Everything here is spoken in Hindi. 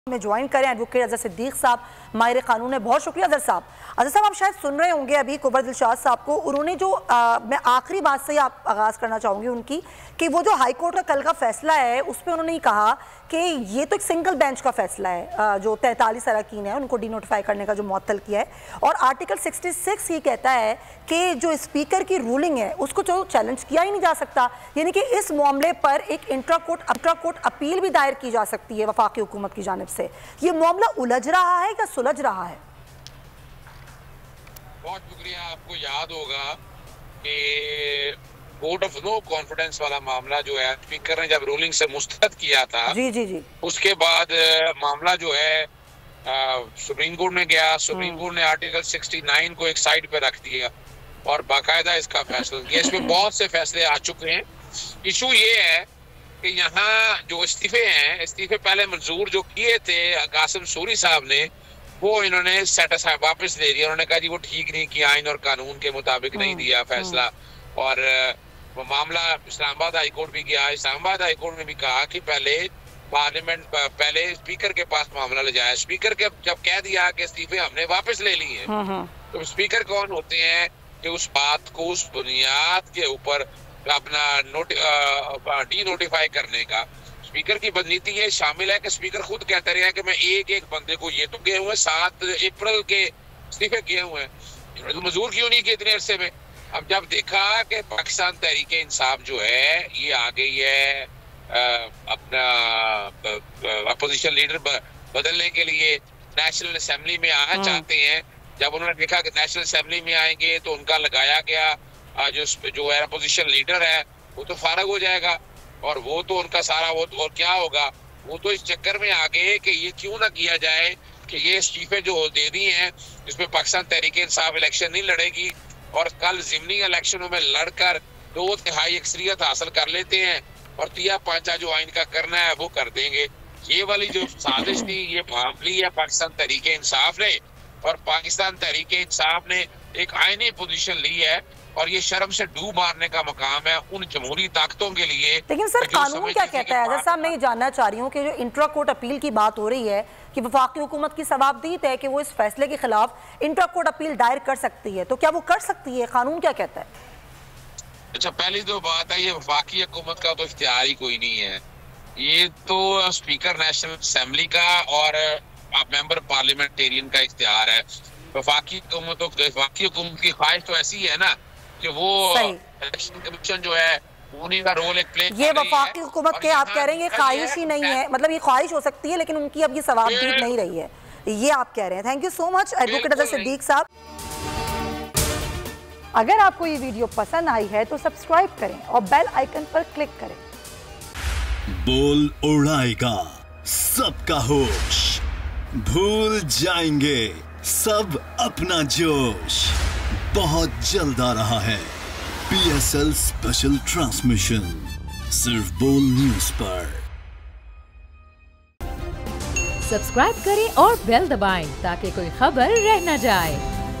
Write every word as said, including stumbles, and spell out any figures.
में ज्वाइन करें एडवोकेट अजहर सिद्दीक साहब, माहिर कानून है। बहुत शुक्रिया अजहर साहब। अजहर साहब, आप शायद सुन रहे होंगे अभी कुबर दिलशाद साहब को, उन्होंने जो आ, मैं आखिरी बात से आप आगाज़ करना चाहूँगी उनकी, कि वो जो हाई कोर्ट का कल का फैसला है उस पर उन्होंने कहा कि ये तो एक सिंगल बेंच का फैसला है, आ, जो तैंतालीस अरकान है उनको डिनोटिफाई करने का जो मुअत्तल किया है, और आर्टिकल सिक्सटी सिक्स ये कहता है कि जो स्पीकर की रूलिंग है उसको जो चैलेंज किया ही नहीं जा सकता, यानी कि इस मामले पर एक intra court intra court appeal भी दायर की जा सकती है वफाकी हुकूमत की जानिब से। ये मामला उलझ रहा है या सुलझ रहा है? बहुत शुक्रिया। आपको याद होगा कि वोट ऑफ नो कॉन्फिडेंस वाला मामला जो है स्पीकर ने जब रूलिंग से मुस्तरद किया था, जी जी जी उसके बाद मामला जो है सुप्रीम कोर्ट में गया। सुप्रीम कोर्ट ने आर्टिकल सिक्सटी नाइन को एक साइड पे रख दिया और बाकायदा इसका फैसला किया। इसमें बहुत से फैसले आ चुके हैं। इशू ये है कि यहाँ जो इस्तीफे हैं, इस्तीफे पहले मंजूर जो किए थे कासिम सूरी साहब ने, वो इन्होंने सेटस वापस ले दिया। उन्होंने कहा जी वो ठीक नहीं किया, आइन और कानून के मुताबिक नहीं दिया फैसला। और वो मामला इस्लामाबाद हाई कोर्ट भी गया। इस्लामाबाद हाई कोर्ट ने भी कहा कि पहले पार्लियामेंट पहले स्पीकर के पास मामला ले जाए। स्पीकर के जब कह दिया कि इस्तीफे हमने वापस ले लिए, तो स्पीकर कौन होते हैं कि उस बात को उस बुनियाद के ऊपर अपना नोटि डी नोटिफाई करने का स्पीकर की नीति ये शामिल है कि स्पीकर खुद कहते रहे हैं कि मैं एक एक बंदे को, ये तो गए हुए सात अप्रैल के इस्तीफे किए हुए हैं, तो मंजूर क्यों नहीं किए इतने अरसे में। अब जब देखा कि पाकिस्तान तहरीक इंसाफ जो है ये आ गई है अपना अपोजिशन लीडर बदलने के लिए नेशनल असेंबली में आना चाहते हैं, जब उन्होंने देखा कि नेशनल असेंबली में आएंगे तो उनका लगाया गया जो जो है अपोजिशन लीडर है वो तो फारग हो जाएगा, और वो तो उनका सारा वो तो और क्या होगा। वो तो इस चक्कर में आ गए कि ये क्यों ना किया जाए कि ये इस्तीफे जो दे दी हैं इसमें पाकिस्तान तहरीक इंसाफ इलेक्शन नहीं लड़ेगी और कल ज़िमनी इलेक्शनों में लड़कर दो तिहाई अक्सरियत हासिल कर लेते हैं और तिया पांचा जो आइन का करना है वो कर देंगे। ये वाली जो साजिश थी ये मामली है पाकिस्तान तहरीक इंसाफ ने, और पाकिस्तान तहरीक इंसाफ ने एक आईनी पोजीशन ली है और ये शर्म से डूब मारने का मकाम है उन जमहूरी ताकतों के लिए। लेकिन सर कानून क्या कहता है? अजहर साहब, मैं ये जानना चाह रही हूँ कि जो इंट्रा कोर्ट अपील की बात हो रही है कि वफाकी हुकूमत की सवाबदीद है कि वो इस फैसले के खिलाफ इंट्रा कोर्ट अपील दायर कर सकती है, तो क्या वो कर सकती है? कानून क्या कहता है? अच्छा, पहली तो बात है ये वफाकी हुकूमत का तो इख्तियार ही कोई नहीं है, ये तो स्पीकर नेशनल असेंबली का और मेंबर पार्लियामेंटेरियन का इख्तियार है। वफाकी हुकूमत वफाकी हुकूमत की ख्वाहिश तो ऐसी है ना कि वो इलेक्शन कमीशन जो है उन्हीं का रोल एक प्ले। ये वफाकी हुकूमत के आप कह रहे हैं ये ख्वाहिश ही नहीं है, मतलब ये ख्वाहिश हो सकती है लेकिन उनकी अब ये सवाबदीद नहीं रही है, ये आप कह रहे हैं। Thank you so much advocate Azhar Siddiq साहब। अगर आपको ये वीडियो पसंद आई है तो सब्सक्राइब करें और बेल आइकन पर क्लिक करें। बोल उड़ाएगा सबका होश, भूल जाएंगे सब अपना जोश। बहुत जल्द आ रहा है P S L special transmission सिर्फ बोल न्यूज पर। सब्सक्राइब करें और बेल दबाएं ताकि कोई खबर रह न जाए।